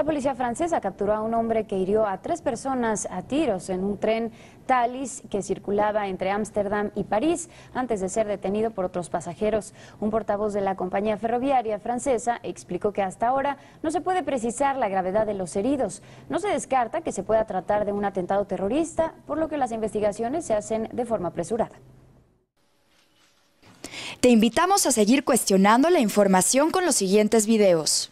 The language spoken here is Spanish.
La policía francesa capturó a un hombre que hirió a 3 personas a tiros en un tren Thalys que circulaba entre Ámsterdam y París antes de ser detenido por otros pasajeros. Un portavoz de la compañía ferroviaria francesa explicó que hasta ahora no se puede precisar la gravedad de los heridos. No se descarta que se pueda tratar de un atentado terrorista, por lo que las investigaciones se hacen de forma apresurada. Te invitamos a seguir cuestionando la información con los siguientes videos.